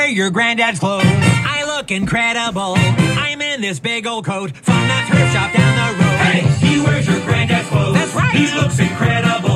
wear your granddad's clothes. I look incredible. I'm in this big old coat from that thrift shop down the road. Hey, he wears your granddad's clothes. That's right. He looks incredible.